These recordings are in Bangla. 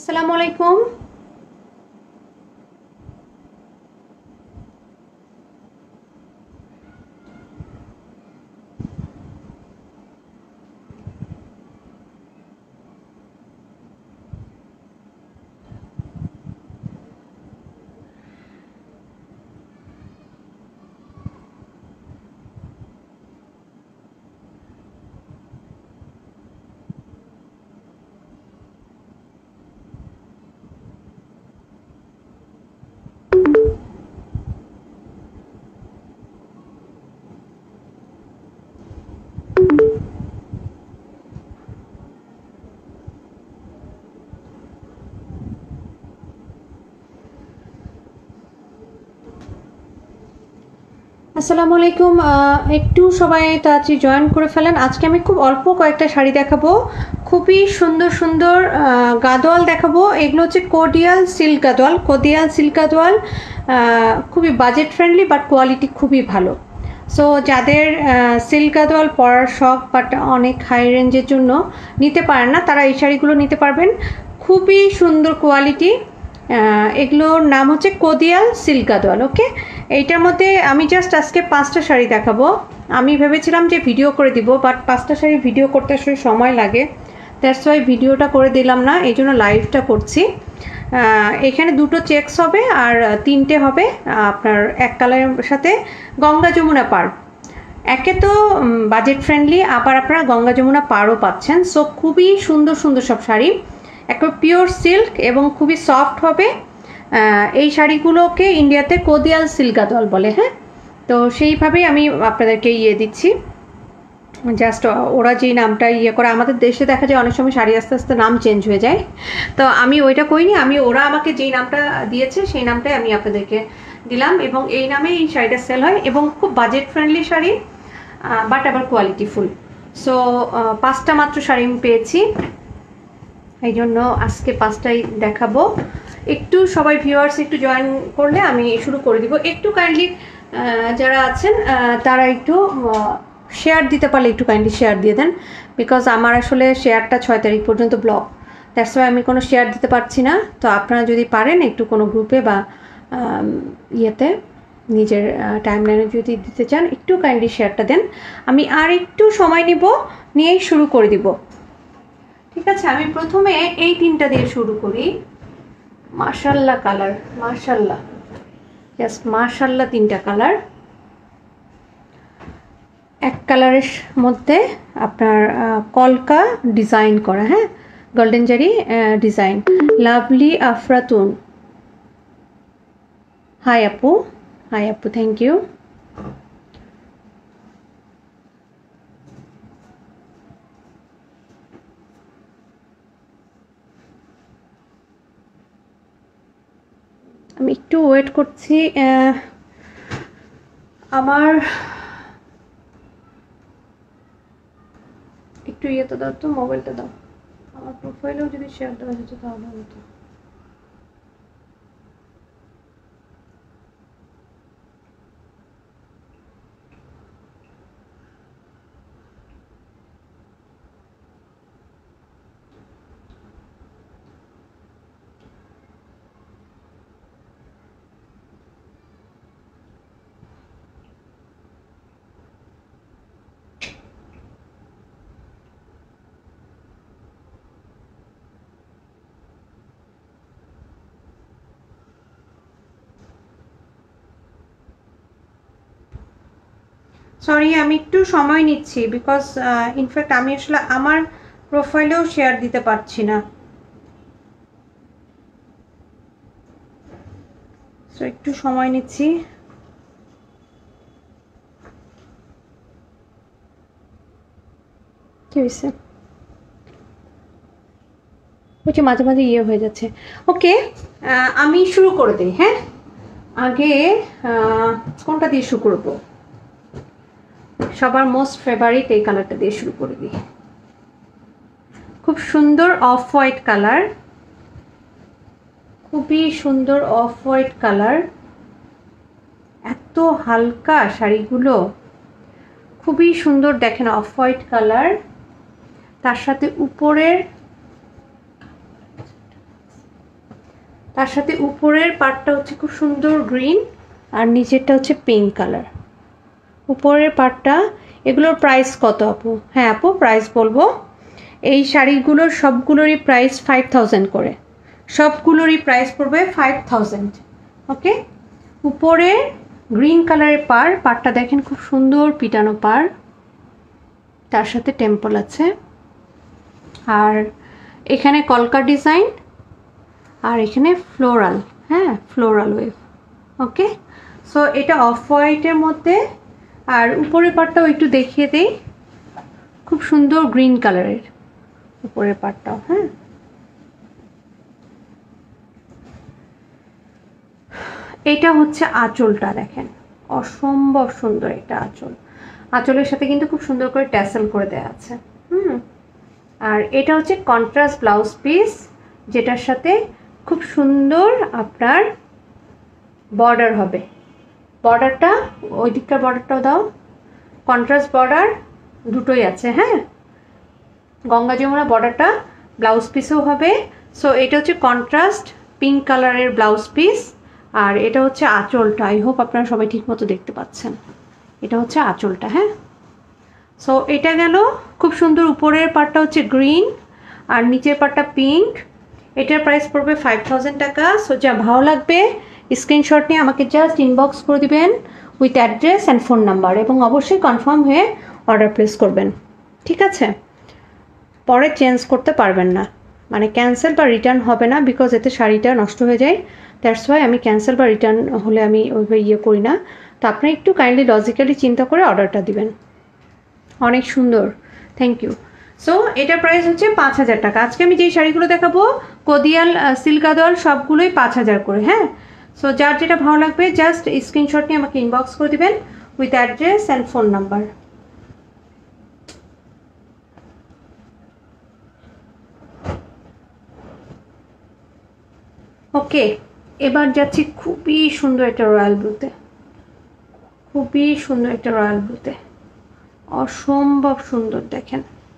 আসসালামু আলাইকুম। আসসালামু আলাইকুম। একটু সবাই তাড়াতাড়ি জয়েন করে ফেলেন। আজকে আমি খুব অল্প কয়েকটা শাড়ি দেখাবো, খুবই সুন্দর সুন্দর গাদোয়াল দেখাবো। এগুলো হচ্ছে কোডিয়াল সিল্ক গাদোয়াল। খুবই বাজেট ফ্রেন্ডলি, বাট কোয়ালিটি খুবই ভালো। সো যাদের সিল্ক গাদোয়াল পরার শখ বাট অনেক হাই রেঞ্জের জন্য নিতে পারেন না, তারা এই শাড়িগুলো নিতে পারবেন। খুবই সুন্দর কোয়ালিটি। এগুলোর নাম হচ্ছে কোদিয়াল সিল্ক গাদোয়াল। ওকে, এইটার মধ্যে আমি জাস্ট আজকে 5টা শাড়ি দেখাবো। আমি ভেবেছিলাম যে ভিডিও করে দিব, বাট 5টা শাড়ি ভিডিও করতে আসলে সময় লাগে, দ্যাটস ওয়াই ভিডিওটা করে দিলাম না, এই জন্য লাইভটা করছি। এখানে 2টো চেকস হবে আর 3টে হবে আপনার এক কালারের সাথে গঙ্গা যমুনা পার। একে তো বাজেট ফ্রেন্ডলি, আবার আপনারা গঙ্গা যমুনা পারও পাচ্ছেন। সো খুবই সুন্দর সুন্দর সব শাড়ি, একটা পিওর সিল্ক এবং খুবই সফট হবে। এই শাড়িগুলোকে ইন্ডিয়াতে কোদিয়াল সিল্ক গাদোয়াল বলে। হ্যাঁ, তো সেইভাবেই আমি আপনাদেরকে দিচ্ছি। জাস্ট ওরা যেই নামটা করে, আমাদের দেশে দেখা যায় অনেক সময় শাড়ি আস্তে আস্তে নাম চেঞ্জ হয়ে যায়, তো আমি ওইটা করিনি। ওরা আমাকে যেই নামটা দিয়েছে সেই নামটাই আমি আপনাদেরকে দিলাম, এবং এই নামে এই শাড়িটা সেল হয় এবং খুব বাজেট ফ্রেন্ডলি শাড়ি, বাট আবার কোয়ালিটিফুল। সো 5টা মাত্র শাড়ি আমি পেয়েছি, এই জন্য আজকে 5টাই দেখাবো। একটু সবাই ভিউয়ার্স একটু জয়েন করলে আমি শুরু করে দিব। একটু কাইন্ডলি যারা আছেন তারা একটু শেয়ার দিতে পারলে একটু কাইন্ডলি শেয়ার দিয়ে দেন, বিকজ আমার আসলে শেয়ারটা 6 তারিখ পর্যন্ত ব্লক, দ্যাটস ওয়াই আমি কোনো শেয়ার দিতে পারছি না। তো আপনারা যদি পারেন একটু কোনো গ্রুপে বা নিজের টাইমলাইনে যদি দিতে চান, একটু কাইন্ডলি শেয়ারটা দেন। আমি আর একটু সময় নিয়েই শুরু করে দিব। ঠিক আছে, আমি প্রথমে এই 3টা দিয়ে শুরু করি। মাশাআল্লাহ কালার, মাশাআল্লাহ, জাস্ট মাশাআল্লাহ। 3টা কালার, এক কালারের মধ্যে আপনার কলকা ডিজাইন করা, হ্যাঁ, golden zari design. Lovely Afratun, hi আপু, থ্যাংক ইউ। আমি একটু ওয়েট করছি। আমার একটু তো দাও, তো মোবাইলটা দাও। আমার প্রোফাইলেও যদি শেয়ার দেওয়া যেত তাহলে হতো। সরি, আমি একটু সময় নিচ্ছি, বিকজ ইনফ্যাক্ট আমি আসলে আমার প্রোফাইলেও শেয়ার দিতে পারছি না। সো একটু সময় নিচ্ছি। কি হয়েছে? ওই যে মাঝে মাঝে হয়ে যাচ্ছে। ওকে, আমি শুরু করে দিই। হ্যাঁ, আগে কোনটা দিয়ে শুরু করবো? সবার মোস্ট ফেভারিট এই কালারটা দিয়ে শুরু করে দিই। খুব সুন্দর অফ হোয়াইট কালার, খুবই সুন্দর অফ হোয়াইট কালার। এত হালকা শাড়িগুলো, খুবই সুন্দর। দেখেন, অফ হোয়াইট কালার, তার সাথে উপরের তার সাথে উপরের পার্টটা হচ্ছে খুব সুন্দর গ্রিন আর নিচেরটা হচ্ছে পিঙ্ক কালার। উপরের পার্টটা, এগুলোর প্রাইস কত আপু? হ্যাঁ আপু প্রাইস বলবো। এই শাড়িগুলোর সবগুলোরই প্রাইস 5000 করে, সবগুলোরই প্রাইস পড়বে 5000। ওকে, উপরে গ্রিন কালারের পাড়টা দেখেন খুব সুন্দর পিটানো পাড়, তার সাথে টেম্পল আছে, আর এখানে কলকা ডিজাইন, আর এখানে ফ্লোরাল, হ্যাঁ ফ্লোরাল ওয়েভ। ওকে, সো এটা অফ হোয়াইটের মধ্যে, আর উপরের পার্টটাও একটু দেখিয়ে দেই, খুব সুন্দর গ্রিন কালারের উপরের পার্টটাও। হ্যাঁ, এটা হচ্ছে আঁচলটা, দেখেন অসম্ভব সুন্দর এটা আঁচল। আঁচলের সাথে কিন্তু খুব সুন্দর করে ট্যাসেল করে দেওয়া আছে। আর এটা হচ্ছে কন্ট্রাস্ট ব্লাউজ পিস, যেটার সাথে খুব সুন্দর আপনার বর্ডার হবে। বর্ডারটা ওই দিককার বর্ডারটাও দাও, কন্ট্রাস্ট বর্ডার দুটোই আছে। হ্যাঁ, গঙ্গা যমুনা বর্ডারটা ব্লাউজ পিসও হবে। সো এটা হচ্ছে কন্ট্রাস্ট পিঙ্ক কালারের ব্লাউজ পিস, আর এটা হচ্ছে আঁচলটা। আই হোপ আপনারা সবাই ঠিক মতো দেখতে পাচ্ছেন, এটা হচ্ছে আঁচলটা। হ্যাঁ, সো এটা গেল খুব সুন্দর। উপরের পার্টটা হচ্ছে গ্রিন আর নিচের পার্টটা পিঙ্ক। এটার প্রাইস পড়বে 5000 টাকা। সো যা ভালো লাগবে স্ক্রিনশট নিয়ে আমাকে জাস্ট ইনবক্স করে দিবেন with address and phone number, এবং অবশ্যই কনফার্ম হয়ে অর্ডার প্লেস করবেন। ঠিক আছে, পরে চেঞ্জ করতে পারবেন না, মানে ক্যান্সেল বা রিটার্ন হবে না, বিকজ এতে শাড়িটা নষ্ট হয়ে যায়। দ্যাটস ওয়াই আমি ক্যান্সেল বা রিটার্ন হলে আমি ওইভাবে করি না। তো আপনি একটু কাইন্ডলি লজিক্যালি চিন্তা করে অর্ডারটা দিবেন। অনেক সুন্দর, থ্যাংক ইউ। সো এটার প্রাইস হচ্ছে 5000 টাকা। আজকে আমি যেই শাড়িগুলো দেখাবো কোদিয়াল, সিল্কাদল সবগুলোই 5000 করে। হ্যাঁ, সো যার যেটা ভালো লাগবে জাস্ট স্ক্রিনশট নিয়ে আমাকে ইনবক্স করে দিবেন with address and phone number. Okay, এবার যাচ্ছি খুবই সুন্দর একটা রয়্যাল ব্লুতে, খুবই সুন্দর একটা রয়্যাল ব্লুতে, অসম্ভব সুন্দর, দেখেন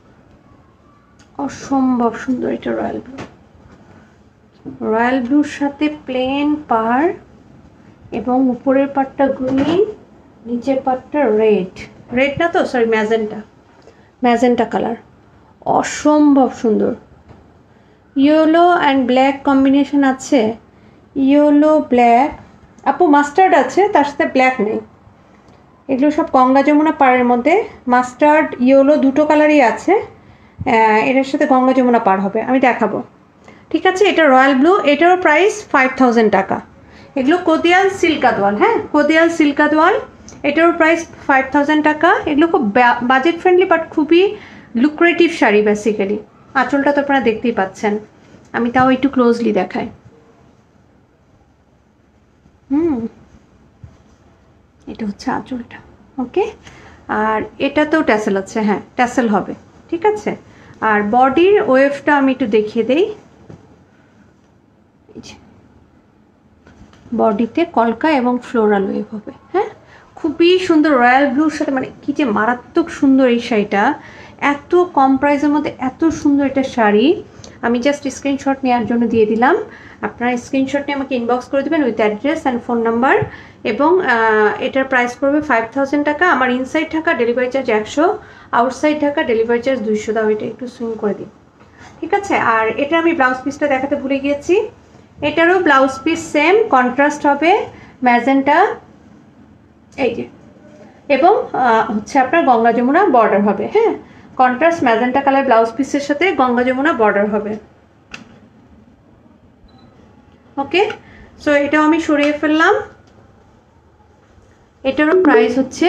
অসম্ভব সুন্দর এটা রয়্যাল ব্লু। রয়্যাল ব্লুর সাথে প্লেন পাড় এবং উপরের পাড়টা গ্রিন, নিচের পাড়টা রেড, রেড না তো সরি ম্যাজেন্টা, ম্যাজেন্টা কালার, অসম্ভব সুন্দর। ইয়েলো অ্যান্ড ব্ল্যাক কম্বিনেশন আছে, ইয়েলো ব্ল্যাক, আপু মাস্টার্ড আছে, তার সাথে ব্ল্যাক নেই। এগুলো সব গঙ্গা যমুনা পাড়ের মধ্যে, মাস্টার্ড ইয়েলো দুটো কালারই আছে। এটার সাথে গঙ্গা যমুনা পাড় হবে, আমি দেখাবো। ঠিক আছে, এটা রয়্যাল ব্লু, এটারও প্রাইস 5000 টাকা। এগুলো কোদিয়াল সিল্কাদওয়াল, হ্যাঁ কোদিয়াল সিল্কাদওয়াল, এটারও প্রাইস 5000 টাকা। এগুলো খুব বাজেট ফ্রেন্ডলি বাট খুবই লুক্রেটিভ শাড়ি বেসিক্যালি। আঁচলটা তো আপনারা দেখতেই পাচ্ছেন, আমি তাও একটু ক্লোজলি দেখাই। এটা হচ্ছে আঁচলটা। ওকে, আর এটাতেও ট্যাসেল আছে, হ্যাঁ ট্যাসেল হবে। ঠিক আছে, আর বডির ওয়েভটা আমি একটু দেখিয়ে দেই। বডিতে কলকা এবং ফ্লোরাল ওয়েভ হবে। হ্যাঁ, খুবই সুন্দর রয়্যাল ব্লুর সাথে, মানে কি যে মারাত্মক সুন্দর এই শাড়িটা, এত কম প্রাইসের মধ্যে এত সুন্দর একটা শাড়ি। আমি জাস্ট স্ক্রিনশট নেওয়ার জন্য দিয়ে দিলাম, আপনারা স্ক্রিনশট নিয়ে আমাকে ইনবক্স করে দেবেন with address and phone number, এবং এটার প্রাইস পড়বে 5000 টাকা। আমার inside Dhaka delivery charge 100, outside Dhaka delivery charge 200 দাও, এটা একটু সুইং করে দিই। ঠিক আছে, আর এটা আমি ব্লাউজ পিসটা দেখাতে ভুলে গিয়েছি। এটারও ব্লাউজ পিস সেম কন্ট্রাস্ট হবে, ম্যাজেন্টা এই যে, এবং হচ্ছে আপনার গঙ্গা যমুনা বর্ডার হবে। হ্যাঁ, কন্ট্রাস্ট ম্যাজেন্টা কালার ব্লাউজ পিসের সাথে গঙ্গা যমুনা বর্ডার হবে। ওকে, সো এটাও আমি সরিয়ে ফেললাম। এটারও প্রাইস হচ্ছে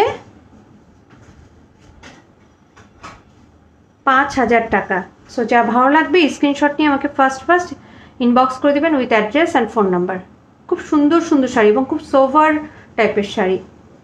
5000 টাকা। সো যা ভালো লাগবে স্ক্রিনশট নিয়ে আমাকে ফার্স্ট ইনবক্স করে দেবেন with address and phone number. খুব সুন্দর সুন্দর শাড়ি এবং খুব সোভার টাইপের শাড়ি।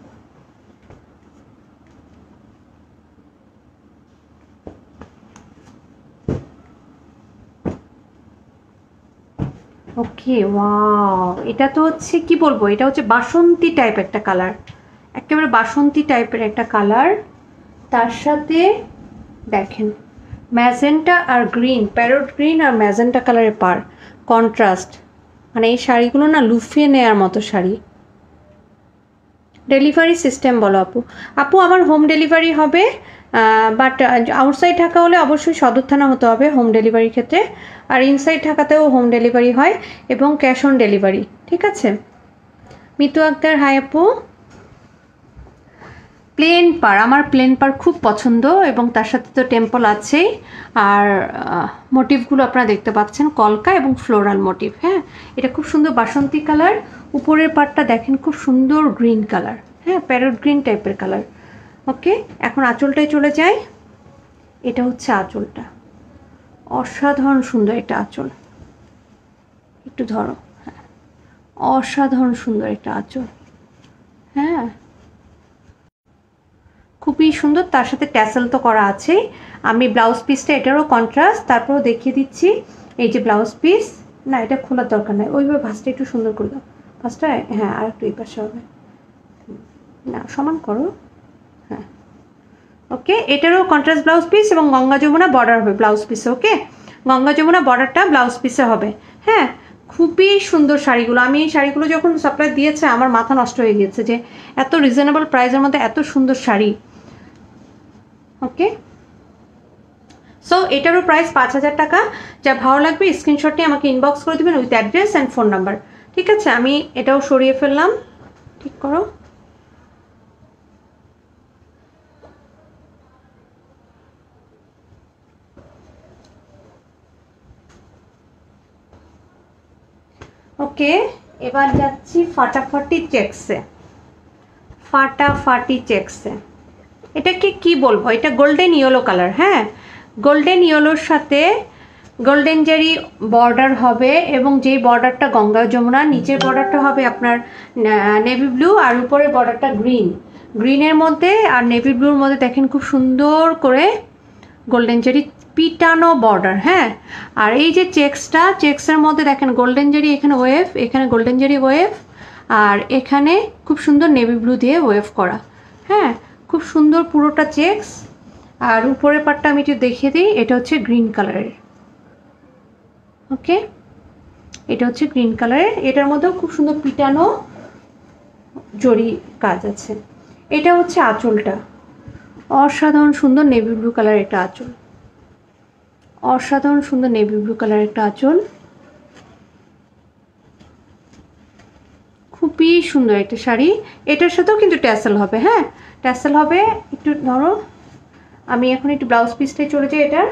ওকে, ওয়াও, এটা তো হচ্ছে কি বলবো, এটা হচ্ছে বাসন্তী টাইপ একটা কালার, একেবারে বাসন্তী টাইপের একটা কালার। তার সাথে দেখেন ম্যাজেন্টা আর গ্রিন, প্যারট গ্রিন আর ম্যাজেন্টা কালারের পার কন্ট্রাস্ট, মানে এই শাড়িগুলো না লুফিয়ে নেওয়ার মতো শাড়ি। ডেলিভারি সিস্টেম বলো আপু। আপু আমার হোম ডেলিভারি হবে, বাট আউটসাইড ঢাকা হলে অবশ্যই সদর থানা হতে হবে হোম ডেলিভারির ক্ষেত্রে, আর ইনসাইড ঢাকাতেও হোম ডেলিভারি হয় এবং ক্যাশ অন ডেলিভারি। ঠিক আছে। মিতু আক্তার হাই আপু। প্লেন পার, আমার প্লেন পার খুব পছন্দ এবং তার সাথে তো টেম্পল আছেই। আর মোটিভগুলো আপনারা দেখতে পাচ্ছেন কলকা এবং ফ্লোরাল মোটিভ। হ্যাঁ, এটা খুব সুন্দর বাসন্তী কালার। উপরের পার্টটা দেখেন খুব সুন্দর গ্রিন কালার, হ্যাঁ প্যারট গ্রিন টাইপের কালার। ওকে, এখন আঁচলটায় চলে যাই। এটা হচ্ছে আঁচলটা, অসাধারণ সুন্দর একটা আঁচল। একটু ধরো, হ্যাঁ অসাধারণ সুন্দর একটা আঁচল। হ্যাঁ খুবই সুন্দর, তার সাথে ট্যাসেল তো করা আছে। আমি ব্লাউজ পিসটা এটারও কন্ট্রাস্ট তারপরও দেখিয়ে দিচ্ছি। এই যে ব্লাউজ পিস, না এটা খোলার দরকার নাই, ওইভাবে ভাঁজটা একটু সুন্দর করে দাও ভাঁজটা। হ্যাঁ আর একটু এই পাশে হবে, না সমান করো। হ্যাঁ ওকে, এটারও কন্ট্রাস্ট ব্লাউজ পিস এবং গঙ্গা যমুনা বর্ডার হবে ব্লাউজ পিসে। ওকে, গঙ্গা যমুনা বর্ডারটা ব্লাউজ পিসে হবে। হ্যাঁ খুবই সুন্দর শাড়িগুলো। আমি এই শাড়িগুলো যখন সাপ্লাই দিয়েছে আমার মাথা নষ্ট হয়ে গিয়েছে যে এত রিজনেবল প্রাইসের মধ্যে এত সুন্দর শাড়ি। ওকে, সো এটারও প্রাইস 5000 টাকা। যা ভালো লাগবে স্ক্রিনশট নিয়ে আমাকে ইনবক্স করে দেবেন with address and phone number. ঠিক আছে, আমি এটাও সরিয়ে ফেললাম, ঠিক করো। ওকে, এবার যাচ্ছি ফাটাফাটি চেকসে। ফাটাফাটি চেকসে এটাকে কি বলবো, এটা গোল্ডেন ইয়েলো কালার। হ্যাঁ গোল্ডেন ইয়েলোর সাথে গোল্ডেন জারি বর্ডার হবে এবং যেই বর্ডারটা গঙ্গা যমুনা, নিচের বর্ডারটা হবে আপনার নেভি ব্লু আর উপরের বর্ডারটা গ্রিন। গ্রিনের মধ্যে আর নেভি ব্লুর মধ্যে দেখেন খুব সুন্দর করে গোল্ডেন জারি পিটানো বর্ডার। হ্যাঁ, আর এই যে চেক্সটা, চেক্সের মধ্যে দেখেন গোল্ডেন জারি, এখানে ওয়েভ, এখানে গোল্ডেন জারি ওয়েভ, আর এখানে খুব সুন্দর নেভি ব্লু দিয়ে ওয়েভ করা। হ্যাঁ খুব সুন্দর পুরোটা চেক্স। আর উপরের পাটটা আমি একটু দেখিয়ে দিই, এটা হচ্ছে গ্রিন কালারের। ওকে, এটা হচ্ছে গ্রিন কালারের, এটার মধ্যেও খুব সুন্দর পিটানো জরি কাজ আছে। এটা হচ্ছে আঁচলটা, অসাধারণ সুন্দর নেভি ব্লু কালার একটা আঁচল, অসাধারণ সুন্দর নেভি ব্লু কালার একটা আঁচল। খুবই সুন্দর একটা শাড়ি। এটার সাথেও কিন্তু ট্যাসেল হবে। হ্যাঁ ট্যাসেল হবে, একটু ধরো। আমি এখন একটু ব্লাউজ পিসটাই চলে যাই এটার।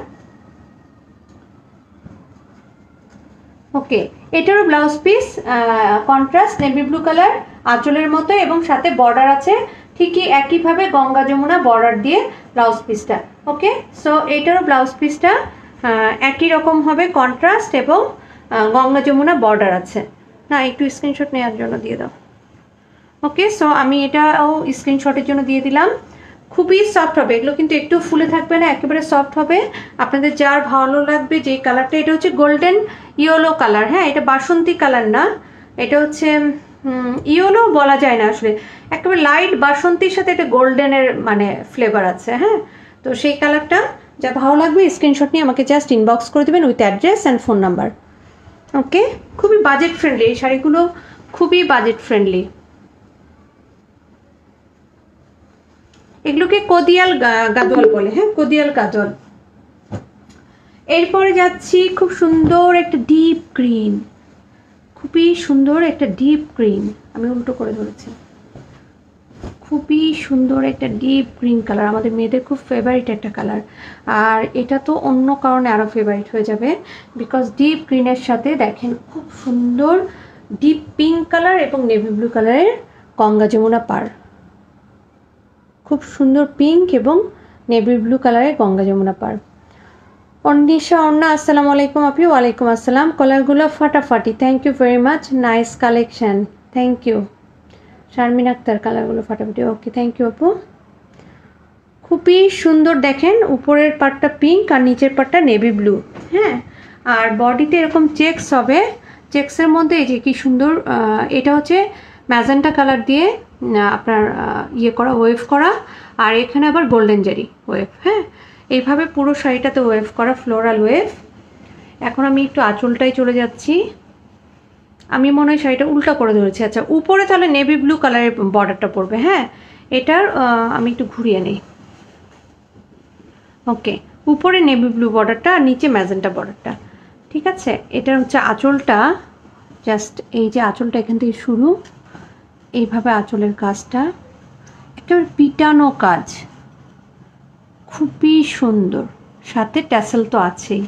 ওকে, এটারও blouse piece contrast navy blue colour আঁচলের মতো এবং সাথে বর্ডার আছে ঠিকই একইভাবে গঙ্গা যমুনা বর্ডার দিয়ে ব্লাউজ পিসটা। ওকে, সো এটারও ব্লাউজ পিসটা একই রকম হবে কন্ট্রাস্ট এবং গঙ্গা যমুনা বর্ডার আছে। না একটু স্ক্রিনশট নেওয়ার জন্য দিয়ে দাও। ওকে, সো আমি এটাও স্ক্রিনশটের জন্য দিয়ে দিলাম। খুবই সফট হবে এগুলো, কিন্তু একটু ফুলে থাকবে না, একেবারে সফট হবে। আপনাদের যার ভালো লাগবে যেই কালারটা, এটা হচ্ছে গোল্ডেন ইয়েলো কালার। হ্যাঁ এটা বাসন্তী কালার না, এটা হচ্ছে ইয়েলো বলা যায় না আসলে, একেবারে লাইট বাসন্তীর সাথে এটা গোল্ডেনের মানে ফ্লেভার আছে। হ্যাঁ তো সেই কালারটা যা ভালো লাগবে স্ক্রিনশট নিয়ে আমাকে জাস্ট ইনবক্স করে দেবেন with address and phone number. Okay, খুবই বাজেট ফ্রেন্ডলি এই শাড়িগুলো, খুবই বাজেট ফ্রেন্ডলি। এগুলোকে কদিয়াল গাদোয়াল বলে। হ্যাঁ কদিয়াল গাদোয়াল। এরপরে যাচ্ছি খুব সুন্দর একটা ডিপ গ্রিন, খুবই সুন্দর একটা ডিপ গ্রিন, আমি উল্টো করে ধরেছি। খুবই সুন্দর একটা ডিপ গ্রিন কালার, আমাদের মেয়েদের খুব ফেভারিট একটা কালার। আর এটা তো অন্য কারণে আরও ফেভারিট হয়ে যাবে, বিকজ ডিপ গ্রিনের সাথে দেখেন খুব সুন্দর ডিপ পিঙ্ক কালার এবং নেভি ব্লু কালারের গঙ্গা যমুনা পার। খুব সুন্দর পিঙ্ক এবং নেভি ব্লু কালারের গঙ্গা যমুনা পার। অর্নিশা অর্ণা আসসালামু আলাইকুম আপনি। ওয়ালাইকুম আসসালাম। কালারগুলো ফাটাফাটি, thank you very much, nice collection, thank you. Sharmin Akter কালারগুলো ফাটাফাটি। ওকে থ্যাংক ইউ আপু। খুবই সুন্দর দেখেন, উপরের পার্টটা পিঙ্ক আর নিচের পার্টটা নেভি ব্লু। হ্যাঁ আর বডিতে এরকম চেকস হবে, চেকসের মধ্যে এই যে কি সুন্দর, এটা হচ্ছে ম্যাজেন্টা কালার দিয়ে আপনার ইয়ে করা ওয়েভ করা, আর এখানে আবার গোল্ডেন জারি ওয়েভ। হ্যাঁ এইভাবে পুরো শাড়িটাতে ওয়েভ করা ফ্লোরাল ওয়েভ। এখন আমি একটু আঁচলটাই চলে যাচ্ছি। আমি মনে হয় শাড়িটা উল্টা করে ধরেছি। আচ্ছা, উপরে তাহলে নেভি ব্লু কালারের বর্ডারটা পড়বে। হ্যাঁ, এটার আমি একটু ঘুরিয়ে নিই। ওকে, উপরে নেভি ব্লু বর্ডারটা আর নিচে ম্যাজেন্টা বর্ডারটা। ঠিক আছে, এটার হচ্ছে আঁচলটা, জাস্ট এই যে আঁচলটা এখান থেকে শুরু, এইভাবে আঁচলের কাজটা একেবারে পিটানো কাজ, খুবই সুন্দর। সাথে ট্যাসেল তো আছেই,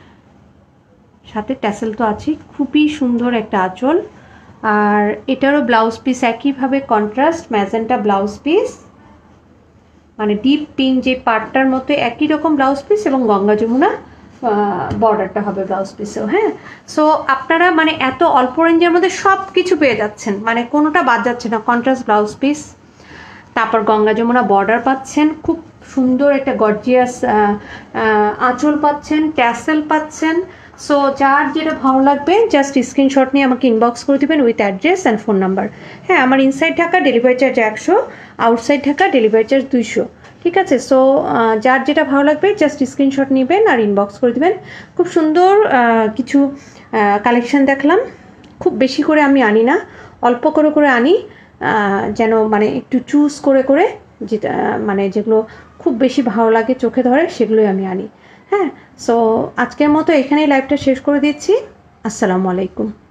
খুবই সুন্দর একটা আঁচল। আর এটারও ব্লাউজ পিস একইভাবে কন্ট্রাস্ট ম্যাজেন্টা ব্লাউজ পিস, মানে ডিপ পিঙ্ক যে পার্টটার মতো একই রকম ব্লাউজ পিস, এবং গঙ্গা যমুনা বর্ডারটা হবে ব্লাউজ পিসেও। হ্যাঁ, সো আপনারা মানে এত অল্প রেঞ্জের মধ্যে সব কিছু পেয়ে যাচ্ছেন, মানে কোনোটা বাদ যাচ্ছে না। কন্ট্রাস্ট ব্লাউজ পিস, তারপর গঙ্গা যমুনা বর্ডার পাচ্ছেন, খুব সুন্দর একটা গর্জিয়াস আঁচল পাচ্ছেন, ট্যাসেল পাচ্ছেন। সো যার যেটা ভালো লাগবে জাস্ট স্ক্রিনশট নিয়ে আমাকে ইনবক্স করে দেবেন with address and phone number. হ্যাঁ, আমার inside Dhaka delivery charge 100, outside Dhaka delivery charge 200। ঠিক আছে, সো যার যেটা ভালো লাগবে জাস্ট স্ক্রিনশট নেবেন আর ইনবক্স করে দেবেন। খুব সুন্দর কিছু কালেকশান দেখলাম। খুব বেশি করে আমি আনি না, অল্প করে করে আনি, যেন মানে একটু চুজ করে করে যেটা মানে যেগুলো খুব বেশি ভালো লাগে চোখে ধরে সেগুলোই আমি আনি। হ্যাঁ, সো আজকের মতো এখানেই লাইভটা শেষ করে দিচ্ছি। আসসালামু আলাইকুম।